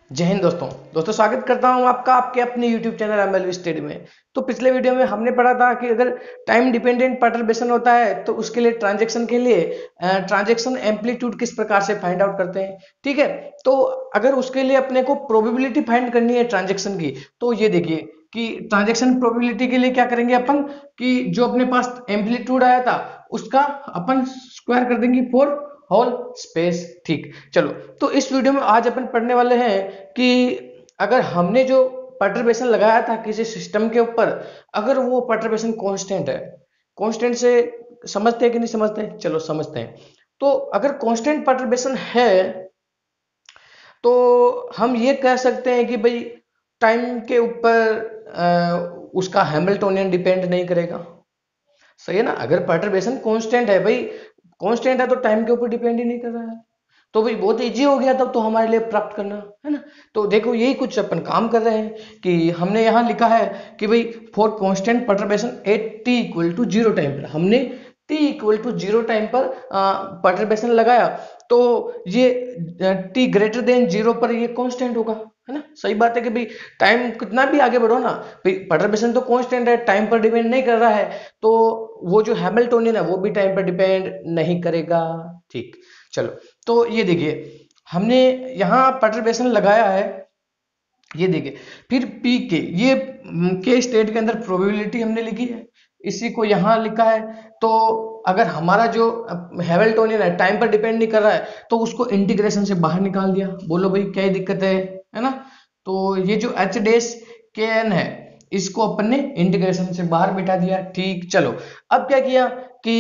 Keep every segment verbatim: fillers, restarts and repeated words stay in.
जय हिंद दोस्तों दोस्तों स्वागत करता हूं आपका आपके अपने यूट्यूब चैनल एमएलवी स्टडी में। तो पिछले वीडियो में हमने पढ़ा था कि अगर टाइम डिपेंडेंट परटर्बेशन होता है तो उसके लिए ट्रांजैक्शन के लिए ट्रांजैक्शन एम्पलीट्यूड किस प्रकार से फाइंड आउट करते हैं। ठीक है, तो अगर उसके लिए अपने को प्रोबेबिलिटी फाइंड करनी है ट्रांजैक्शन की, तो ये देखिए कि ट्रांजैक्शन प्रोबेबिलिटी के लिए क्या करेंगे अपन कि जो अपने पास एम्पलीट्यूड आया था उसका अपन स्क्वायर कर देंगे फोर होल स्पेस। ठीक, चलो। तो इस वीडियो में आज अपन पढ़ने वाले हैं कि अगर हमने जो परटर्बेशन लगाया था किसी सिस्टम के ऊपर, अगर वो परटर्बेशन कांस्टेंट है। कांस्टेंट से समझते हैं कि नहीं समझते हैं? चलो समझते हैं। तो अगर कांस्टेंट परटर्बेशन है तो हम ये कह सकते हैं कि भाई टाइम के ऊपर अ, उसका हैमिल्टोनियन डिपेंड नहीं करेगा। सही है ना? अगर परटर्बेशन कांस्टेंट है भाई, कांस्टेंट है तो टाइम के ऊपर डिपेंड ही नहीं कर रहा है, तो भाई बहुत इजी हो गया तब तो हमारे लिए प्राप्त करना, है ना? तो देखो यही कुछ अपन काम कर रहे हैं कि हमने यहाँ लिखा है कि भाई for constant perturbation at t equal to zero time पर हमने t equal to zero time पर परटर्बेशन लगाया, तो ये टी ग्रेटर देन जीरो पर ये कांस्टेंट होगा, है ना? सही बात है कि भाई टाइम कितना भी आगे बढ़ो ना, भाई परटर्बेशन तो कांस्टेंट है, टाइम पर डिपेंड नहीं कर रहा है, तो वो जो हैमिल्टोनियन है वो भी टाइम पर डिपेंड नहीं करेगा। ठीक, चलो। तो ये देखिए हमने यहाँ परटर्बेशन लगाया है, ये देखिए। फिर पी के ये के स्टेट के अंदर प्रोबेबिलिटी हमने लिखी है, इसी को यहाँ लिखा है। तो अगर हमारा जो हैमिल्टोनियन है टाइम पर डिपेंड नहीं कर रहा है तो उसको इंटीग्रेशन से बाहर निकाल दिया। बोलो भाई क्या दिक्कत है है ना? तो ये जो एच डेस के एन है इसको अपन ने इंटीग्रेशन से बाहर बिठा दिया। ठीक, चलो। अब क्या किया कि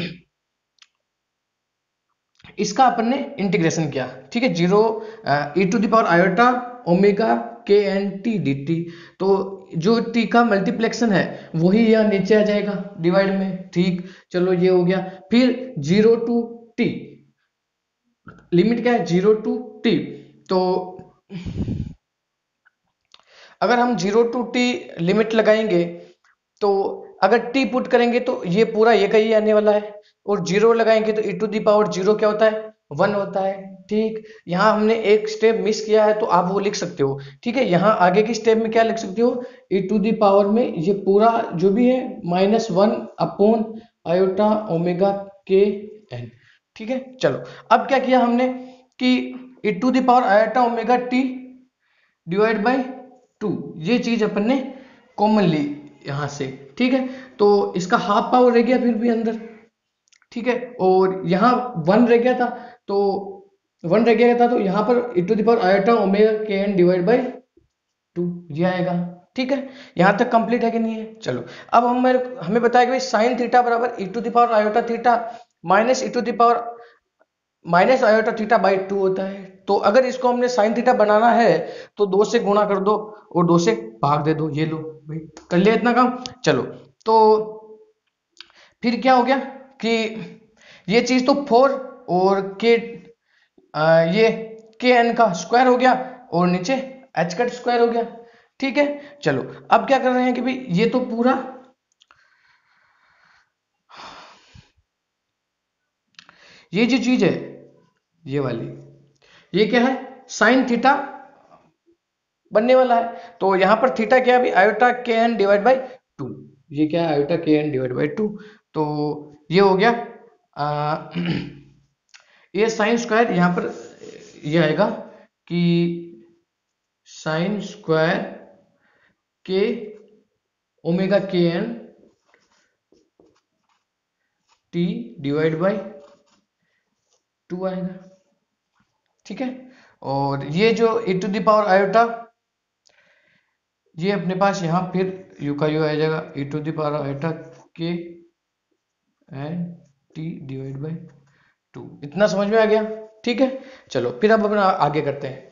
इसका अपन ने इंटीग्रेशन किया। ठीक है, zero e to the power iota omega k n t d t. तो जो टी का मल्टीप्लेक्शन है वही यहाँ नीचे आ जाएगा डिवाइड में। ठीक, चलो ये हो गया। फिर जीरो टू टी, लिमिट क्या है? Zero to t. तो अगर हम जीरो टू टी लिमिट लगाएंगे तो अगर टी पुट करेंगे तो ये पूरा ये का ही आने वाला है, और जीरो लगाएंगे तो e to the power zero क्या होता है? वन होता है। ठीक, यहाँ हमने एक स्टेप मिस किया है तो आप वो लिख सकते हो। ठीक है, यहाँ आगे की स्टेप में क्या लिख सकते हो? ई टू दी पावर में ये पूरा जो भी है minus one upon iota omega k n. ठीक है, चलो। अब क्या किया हमने कि e to the power iota omega t divide by two, ये चीज अपन ने कॉमन ली यहां से। ठीक है, तो इसका हाफ पावर रह गया फिर भी अंदर। ठीक है, और यहाँ वन रह गया था, तो वन रह गया था तो यहाँ पर e to the power iota omega k n divide by two ये आएगा। ठीक है, यहाँ तक कंप्लीट है कि नहीं है? चलो। अब हम हमें बताया कि भाई साइन थीटा बराबर e to the power iota theta minus e to the power minus iota theta by two होता है। तो अगर इसको हमने साइन थीटा बनाना है तो दो से गुणा कर दो और दो से भाग दे दो। ये लो भाई, कर लिया इतना काम। चलो, तो फिर क्या हो गया कि ये चीज तो फोर और के आ, ये के एन का स्क्वायर हो गया और नीचे एच का स्क्वायर हो गया। ठीक है, चलो। अब क्या कर रहे हैं कि भाई ये तो पूरा ये जो चीज है ये वाली, ये क्या है? साइन थीटा बनने वाला है। तो यहां पर थीटा क्या है अभी? Iota k n divide by two. ये क्या है? Iota k n divide by to. तो ये हो गया आ, ये साइन स्क्वायर यहां पर ये आएगा कि साइन स्क्वायर के omega k n t divide by two आएगा। ठीक है, और ये जो e to the power iota ये अपने पास यहाँ फिर यू का यू आ जाएगा e to the power iota k n t divide by two. इतना समझ में आ गया? ठीक है, चलो। फिर अब अपना आगे करते हैं।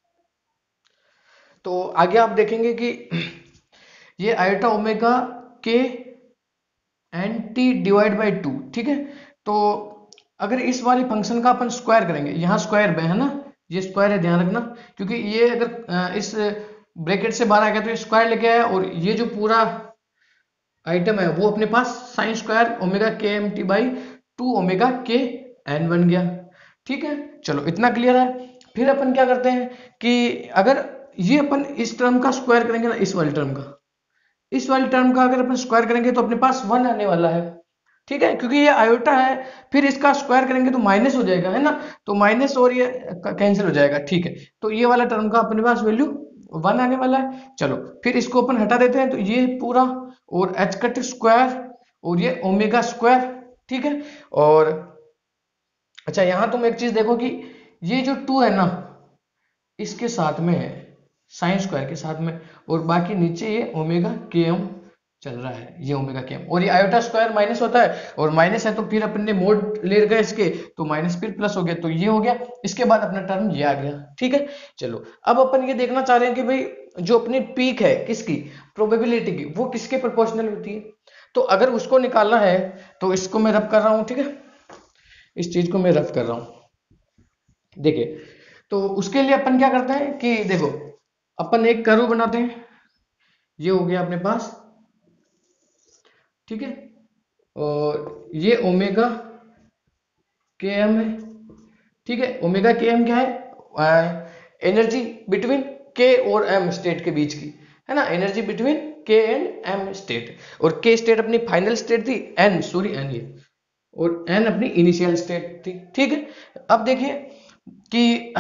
तो आगे आप देखेंगे कि ये iota omega k n t divide by two. ठीक है, तो अगर इस वाली फंक्शन का अपन स्क्वायर करेंगे, यहाँ स्क्वायर में है ना, ये स्क्वायर है ध्यान रखना, क्योंकि ये अगर अ, इस ब्रैकेट से बाहर आ गया तो ये स्क्वायर लेके आया, और ये जो पूरा आइटम है वो अपने पास sine square omega k m t by two omega k n बन गया। ठीक है, चलो इतना क्लियर है। फिर अपन क्या करते हैं कि अगर ये अपन इस टर्म का स्क्वायर करेंगे ना, इस वाली टर्म का, इस वाली टर्म का अगर अपन स्क्वायर करेंगे तो अपने पास वन आने वाला है, ठीक है, क्योंकि ये आयोटा है। फिर इसका स्क्वायर करेंगे तो माइनस हो जाएगा, है ना, तो माइनस और ये कैंसिल हो जाएगा, ठीक है। तो ये वाला टर्म का अपने पास वैल्यू वन आने वाला है। चलो फिर इसको अपन हटा देते हैं, तो ये पूरा और एच कट स्क्वायर और ये ओमेगा स्क्वायर, ठीक है। और अच्छा यहाँ तुम एक चीज देखो कि ये जो टू है ना, इसके साथ में है, साइन स्क्वायर के साथ में, और बाकी नीचे ये ओमेगा के एम चल रहा है, ये ओमेगा के एम, और ये आयोटा स्क्वायर माइनस होता है, और माइनस है तो फिर अपन ने मोड ले गए इसके, तो माइनस फिर प्लस हो गया, तो ये हो गया। इसके बाद अपना टर्म ये आ गया, ठीक है। चलो अब अपन ये देखना चाह रहे हैं कि भाई जो अपनी पीक है किसकी, प्रोबेबिलिटी की, वो किसके प्रोपोर्शनल होती है। तो अगर उसको निकालना है तो इसको मैं रफ कर रहा हूं, ठीक है, इस चीज को मैं रफ कर रहा हूं, देखिए। तो उसके लिए अपन क्या करते हैं कि देखो, अपन एक कर्व बनाते हैं, ये हो गया अपने पास, ठीक है, और ये ओमेगा के एम है, ठीक है। ओमेगा के एम क्या है, एनर्जी बिटवीन के और एम स्टेट के बीच की, है ना, energy between k and m state, और के स्टेट अपनी फाइनल स्टेट थी, एन सॉरी एन ये, और एन अपनी इनिशियल स्टेट थी, ठीक है। अब देखिए कि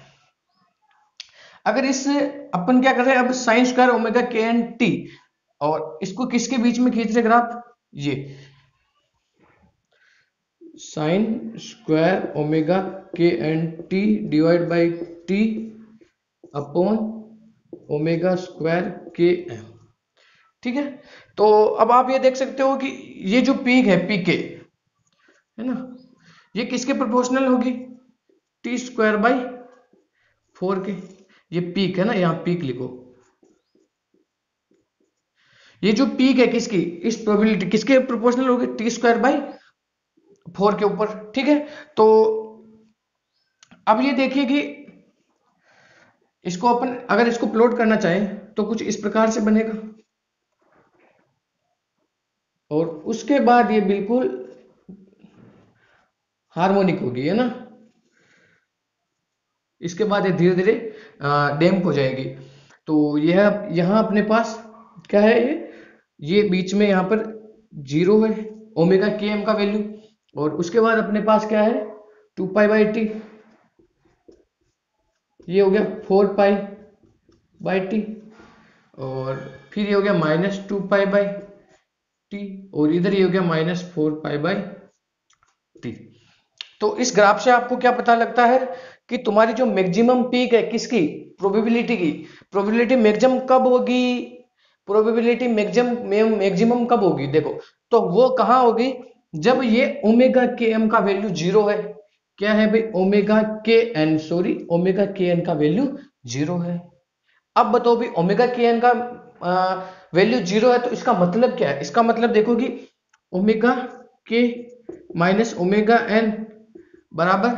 अगर इस अपन क्या कर रहे हैं, अब sine square omega k n t, और इसको किसके बीच में खींच रहे ग्राफ, ये sine square omega k n t divide by t upon omega square k m, ठीक है। तो अब आप ये देख सकते हो कि ये जो पीक है पीके, है ना, ये किसके प्रोपोर्शनल होगी, टी स्क्वायर बाई फोर के, ये पीक है ना, यहां पीक लिखो, ये जो पीक है किसकी, इस प्रोबेबिलिटी किसके प्रोपोर्शनल होगी, टी स्क्वायर बाई फोर के ऊपर, ठीक है। तो अब ये देखिए कि इसको अपन अगर इसको प्लॉट करना चाहें तो कुछ इस प्रकार से बनेगा, और उसके बाद ये बिल्कुल हार्मोनिक होगी, है ना, इसके बाद ये धीरे धीरे डैम्प हो जाएगी। तो यह यहाँ अपने पास क्या है, ये ये बीच में यहाँ पर जीरो है ओमेगा के एम का वैल्यू, और उसके बाद अपने पास क्या है, टू पाई बाई टी, ये हो गया फोर पाई बाई टी, और फिर ये हो गया minus two pi by t, और इधर ये हो गया minus four pi by t. तो इस ग्राफ से आपको क्या पता लगता है कि तुम्हारी जो मैक्सिमम पीक है किसकी, प्रोबेबिलिटी की, प्रोबेबिलिटी मैक्सिमम कब होगी, प्रोबेबिलिटी मैक्सिमम मैक्सिमम कब होगी, देखो तो वो कहां होगी, जब ये ओमेगा के एम का वैल्यू जीरो है, क्या है भाई, omega k n sorry omega k n का वैल्यू जीरो है। अब बताओ भाई ओमेगा के एन का वैल्यू जीरो है तो इसका मतलब क्या है, इसका मतलब देखो कि omega k minus omega N बराबर,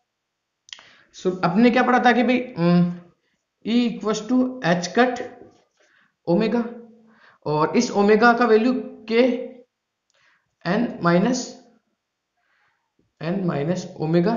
अपने क्या पढ़ा था कि भाई e equals to h cut omega, और इस ओमेगा का value k n minus n minus omega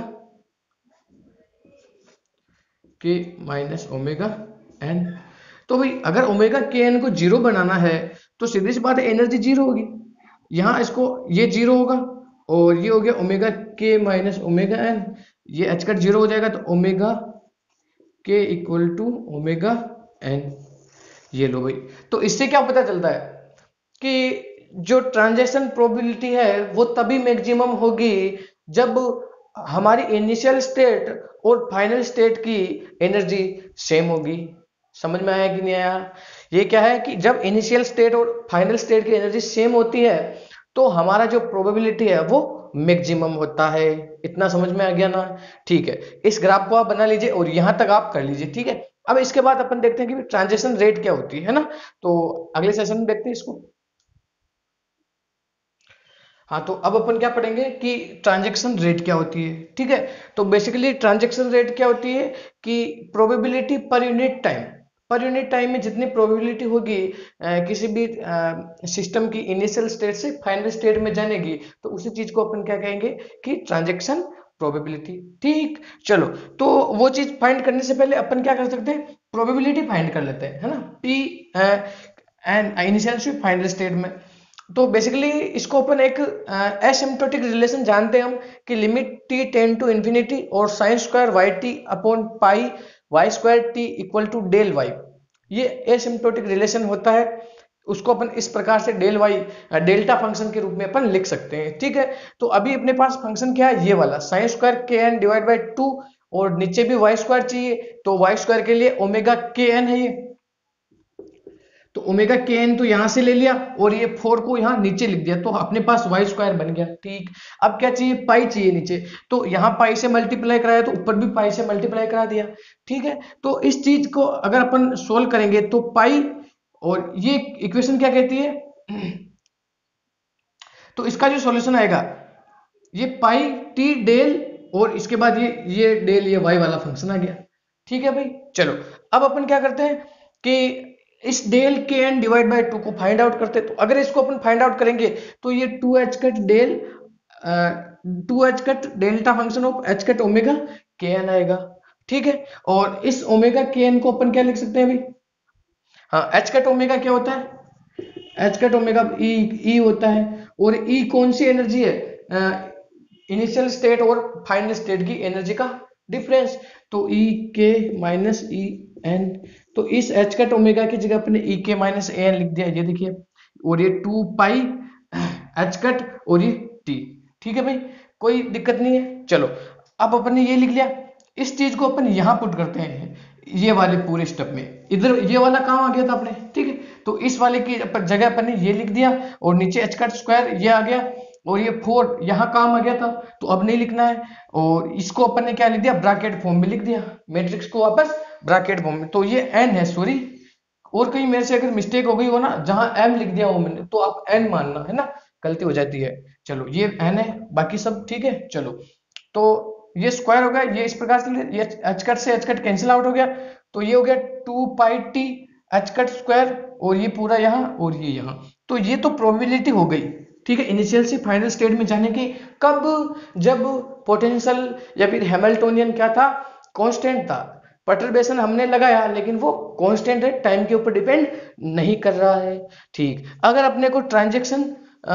k minus omega n. तो भाई अगर ओमेगा के एन को जीरो बनाना है तो सीधी सी बात है एनर्जी जीरो होगी, यहां इसको ये जीरो होगा, और ये हो गया omega k minus omega n, ये एच कट जीरो हो जाएगा, तो ओमेगा के इक्वल टू ओमेगा एन, ये लो भाई। तो इससे क्या पता चलता है कि जो ट्रांजैक्शन प्रोबेबिलिटी है वो तभी मैक्सिमम होगी जब हमारी इनिशियल स्टेट और फाइनल स्टेट की एनर्जी सेम होगी। समझ में आया कि नहीं आया? ये क्या है कि जब इनिशियल स्टेट और फाइनल स्टेट की एनर्जी सेम होती है तो हमारा जो प्रोबेबिलिटी है वो मैक्सिमम होता है। इतना समझ में आ गया ना? ठीक है, इस ग्राफ को आप बना लीजिए और यहां तक आप कर लीजिए। ठीक है, अब इसके बाद अपन देखते हैं कि ट्रांजैक्शन रेट क्या होती है ना, तो अगले सेशन में देखते हैं इसको। हाँ, तो अब अपन क्या पढ़ेंगे कि ट्रांजैक्शन रेट क्या होती है। ठीक है, तो बेसिकली ट्रांजैक्शन रेट क्या होती है कि probability per unit time, per unit time में जितनी प्रोबेबिलिटी होगी किसी भी सिस्टम की इनिशियल स्टेट से फाइनल स्टेट में जाने की, तो उसी चीज को अपन क्या कहेंगे कि ट्रांजैक्शन प्रोबेबिलिटी। ठीक, चलो, तो वो चीज फाइंड करने से पहले अपन क्या कर सकते हैं, प्रोबेबिलिटी फाइंड कर लेते हैं, है ना। P and initial state final state में, तो बेसिकली इसको अपन एक एसिम्प्टोटिक रिलेशन जानते हैं हम कि limit t tends to infinity और sine square y t upon pi y square t equal to del y, ये एसिम्प्टोटिक रिलेशन होता है। उसको अपन इस प्रकार से डेल वाई डेल्टा फंक्शन के रूप में अपन लिख सकते हैं। ठीक है, तो अभी अपने पास फंक्शन क्या है, ये वाला sine square k n divide by two, और नीचे भी वाई स्क्वायर चाहिए, तो वाई स्क्वायर के लिए ओमेगा के एन है ये, तो ओमेगा के एन तो यहां से ले लिया और ये फोर को यहां नीचे लिख दिया, तो अपने पास वाई स्क्वायर बन गया। ठीक, अब क्या चाहिए, पाई चाहिए नीचे, तो यहां पाई से मल्टीप्लाई कराया तो ऊपर भी पाई से मल्टीप्लाई करा दिया। ठीक है, तो इस चीज को अगर अपन सोल्व करेंगे तो पाई, और ये इक्वेशन क्या कहती है, तो इसका जो सॉल्यूशन आएगा ये पाई टी डेल, और इसके बाद ये ये डेल, ये वाई वाला फंक्शन आ गया। ठीक है भाई, चलो अब अपन क्या करते हैं कि इस del k n divide by two को फाइंड आउट करते हैं। तो अगर इसको अपन फाइंड आउट करेंगे तो ये two h cut del two h cut delta function of h cut omega k n आएगा। ठीक है, और इस ओमेगा के एन को अपन क्या लिख सकते हैं भाई, हाँ, एच कट ओमेगा क्या होता है, h cut omega e e होता है, और ई कौन सी एनर्जी है, इनिशियल स्टेट और फाइनल स्टेट की एनर्जी का डिफरेंस, तो ई के माइनस ई एन, तो इस एच कट ओमेगा की जगह अपने ई के माइनस ए एन लिख दिया, ये देखिए, और ये टू पाई एच कट और ये टी। ठीक है भाई, कोई दिक्कत नहीं है। चलो अब अपन ने ये लिख लिया, इस चीज को अपन यहां पुट करते हैं ये वाले पूरे स्टेप में, इधर ये वाला काम आ गया था अपने। ठीक है, तो इस वाले की जगह अपन ने ये लिख दिया, और नीचे एच कट स्क्वायर ये आ गया, और ये फोर यहाँ काम आ गया था, तो अब नहीं लिखना है, और इसको अपन ने क्या लिख दिया, ब्रैकेट फॉर्म में लिख दिया, मैट्रिक्स को वापस ब्रैकेट फॉर्म में। तो ये एन है, सॉरी, और कहीं मेरे से अगर मिस्टेक हो गई हो ना, जहां एम लिख दिया हो मैंने, तो आप एन मानना, है ना, गलती हो जाती है। चलो ये एन है, बाकी सब ठीक है। चलो तो ये स्क्वायर हो गया, ये इस प्रकार से ये एच कट से एच कट कैंसिल आउट हो गया, तो ये हो गया two pi t h cut square, और ये पूरा यहाँ और ये यहाँ, तो ये तो प्रोबेबिलिटी हो गई। ठीक है, इनिशियल से फाइनल स्टेट में जाने की, कब, जब पोटेंशियल या फिर हैमिल्टोनियन क्या था, कांस्टेंट था। परटर्बेशन हमने लगाया लेकिन वो कांस्टेंट है, टाइम के ऊपर डिपेंड नहीं कर रहा है। ठीक, अगर अपने को ट्रांजेक्शन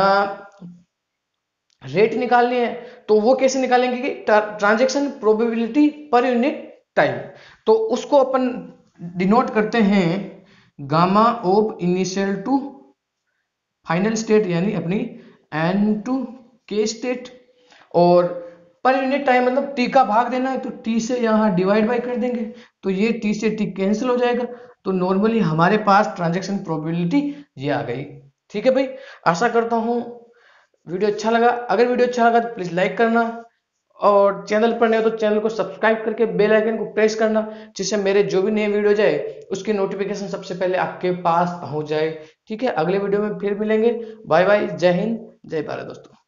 रेट निकालनी है तो वो कैसे निकालेंगे कि transaction probability per unit time, तो उसको अपन डिनोट करते हैं gamma of initial to final state, यानी अपनी एन टू के स्टेट, और पर यूनिट टाइम मतलब टी का भाग देना है, तो टी से यहाँ डिवाइड बाय कर देंगे, तो ये टी से टी कैंसिल हो जाएगा, तो नॉर्मली हमारे पास ट्रांजैक्शन प्रोबेबिलिटी ये आ गई। ठीक है भाई, आशा करता हूँ वीडियो अच्छा लगा। अगर वीडियो अच्छा लगा तो प्लीज लाइक करना, और चैनल पर नए हो तो चैनल को सब्सक्राइब करके बेल आइकन को प्रेस करना, जिससे मेरे जो भी नए वीडियो जाए उसकी नोटिफिकेशन सबसे पहले आपके पास पहुंच जाए। ठीक है, अगले वीडियो में फिर मिलेंगे। बाय बाय, जय हिंद, जय भारत दोस्तों।